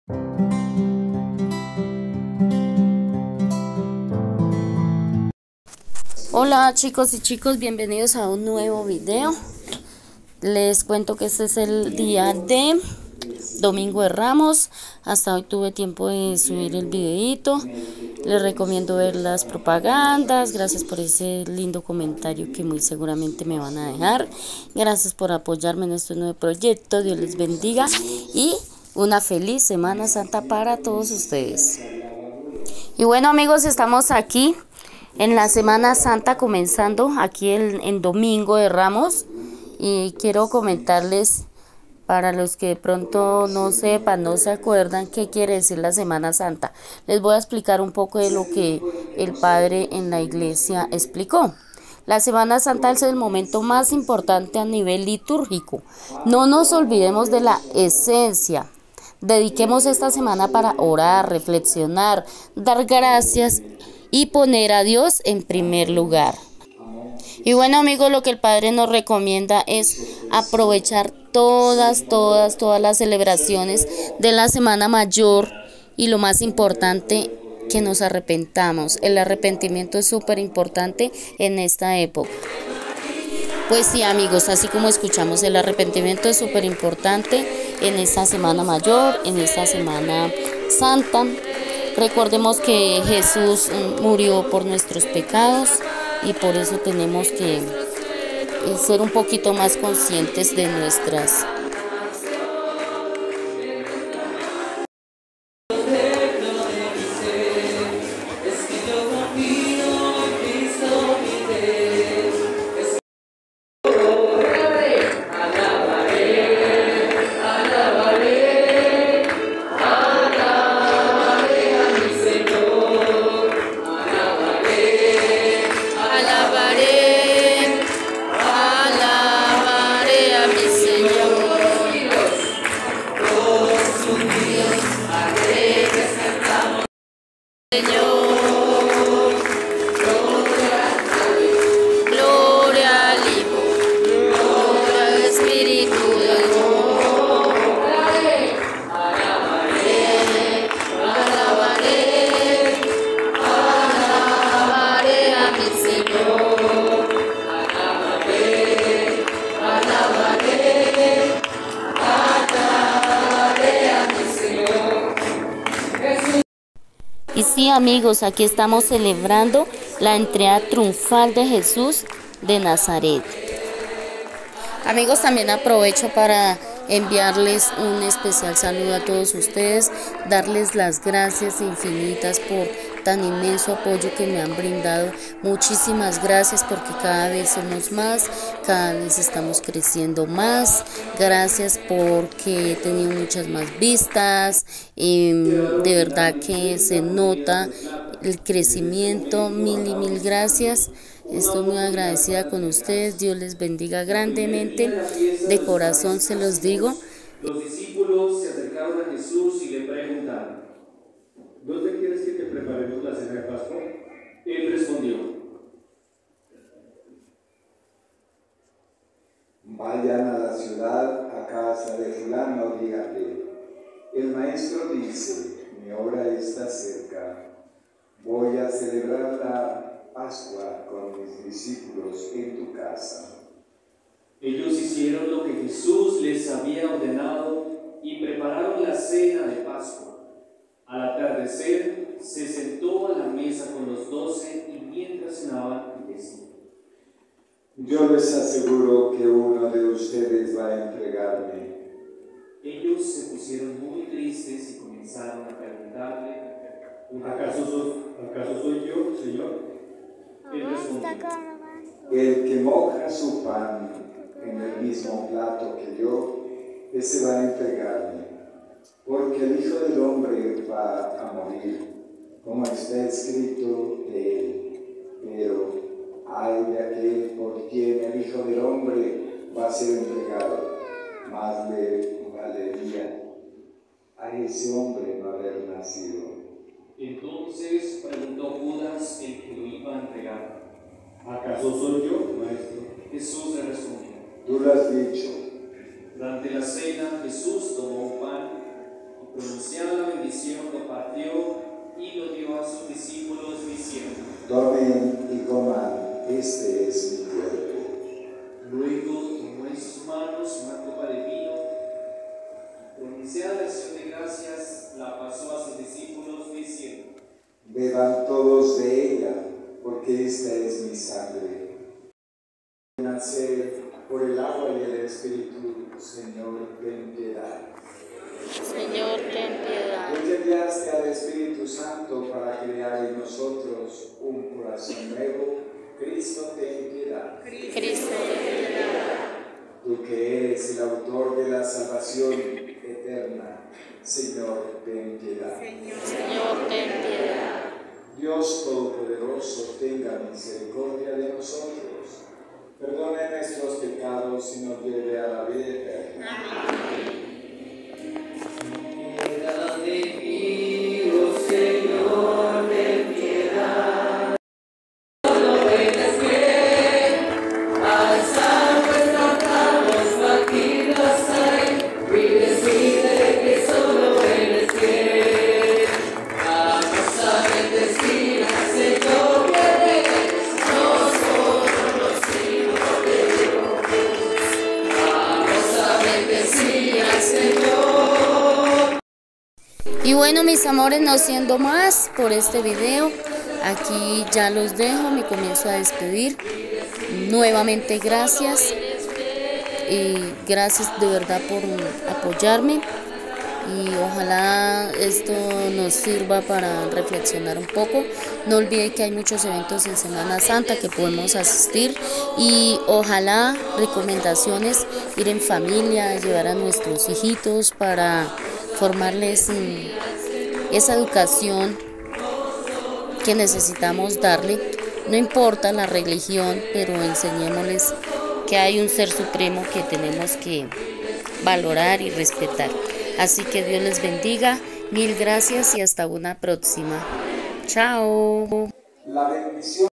Hola chicos y chicos, bienvenidos a un nuevo video. Les cuento que este es el día de Domingo de Ramos. Hasta hoy tuve tiempo de subir el videito. Les recomiendo ver las propagandas. Gracias por ese lindo comentario que muy seguramente me van a dejar. Gracias por apoyarme en este nuevo proyecto. Dios les bendiga y una feliz Semana Santa para todos ustedes. Y bueno amigos, estamos aquí en la Semana Santa, comenzando aquí en Domingo de Ramos, y quiero comentarles, para los que de pronto no sepan, no se acuerdan qué quiere decir la Semana Santa, les voy a explicar un poco de lo que el Padre en la iglesia explicó. La Semana Santa es el momento más importante a nivel litúrgico. No nos olvidemos de la esencia. Dediquemos esta semana para orar, reflexionar, dar gracias y poner a Dios en primer lugar. Y bueno amigos, lo que el Padre nos recomienda es aprovechar todas las celebraciones de la Semana Mayor, y lo más importante, que nos arrepentamos. El arrepentimiento es súper importante en esta época. Pues sí amigos, así como escuchamos, el arrepentimiento es súper importante en esta Semana Mayor, en esta Semana Santa. Recordemos que Jesús murió por nuestros pecados y por eso tenemos que ser un poquito más conscientes de nuestras. Y sí amigos, aquí estamos celebrando la entrega triunfal de Jesús de Nazaret. Amigos, también aprovecho para enviarles un especial saludo a todos ustedes, darles las gracias infinitas por tan inmenso apoyo que me han brindado. Muchísimas gracias, porque cada vez somos más, cada vez estamos creciendo más. Gracias porque he tenido muchas más vistas, de verdad que se nota el crecimiento. Mil y mil gracias. Estoy muy agradecida con ustedes. Dios les bendiga grandemente. De corazón se los digo. Los discípulos se acercaron a Jesús y le preguntaron: ¿dónde quieres que te preparemos la cena de Pascua? Él respondió: vayan a la ciudad, a casa de fulano, díganle: el maestro dice, mi hora está cerca. Voy a celebrar la Pascua con mis discípulos en tu casa. Ellos hicieron lo que Jesús les había ordenado y prepararon la cena de Pascua. Al atardecer se sentó a la mesa con los 12 y mientras cenaban decía: yo les aseguro que uno de ustedes va a entregarme. Ellos se pusieron muy tristes y comenzaron a preguntarle: ¿acaso soy yo, Señor? Él respondió: el que moja su pan en el mismo plato que yo, ese va a entregarme. Porque el Hijo del Hombre va a morir, como está escrito de él. Pero ay de aquel por quien el Hijo del Hombre va a ser entregado. Más le valería a ese hombre no haber nacido. Entonces preguntó Judas, el que lo iba a entregar: ¿acaso soy yo, maestro? Jesús le respondió: tú lo has dicho. Durante la cena, Jesús tomó un pan y Pronunciada la bendición, lo partió y lo dio a sus discípulos diciendo: Tomen y coman, este es mi cuerpo. Luego tomó en sus manos una copa de vino, pronunciada la acción de gracias, la pasó a sus discípulos diciendo: Beban todos de ella, porque esta es mi sangre. Nacer por el agua y el Espíritu, Señor, ten piedad. Señor, ten piedad. Tú que enviaste al Espíritu Santo para crear en nosotros un corazón nuevo, Cristo, ten piedad. Cristo, ten piedad. Tú que eres el autor de la salvación eterna, Señor, ten piedad. Señor, ten piedad. Dios Todopoderoso, tenga misericordia de nosotros, perdone nuestros pecados y nos lleve a la vida eterna. Piedad de mí, oh Señor, ten piedad. Solo eres que alzar nuestras manos, batidas hay, y decide que solo eres que vamos a bendecir al Señor que eres, nosotros los hijos de Dios. Vamos a bendecir al Señor. Y bueno, mis amores, no siendo más por este video, aquí ya los dejo, me comienzo a despedir. Nuevamente gracias, gracias de verdad por apoyarme, y ojalá esto nos sirva para reflexionar un poco. No olviden que hay muchos eventos en Semana Santa que podemos asistir, y ojalá, recomendaciones, ir en familia, llevar a nuestros hijitos para formarles esa educación que necesitamos darle. No importa la religión, pero enseñémosles que hay un ser supremo que tenemos que valorar y respetar. Así que Dios les bendiga, mil gracias y hasta una próxima. Chao. La bendición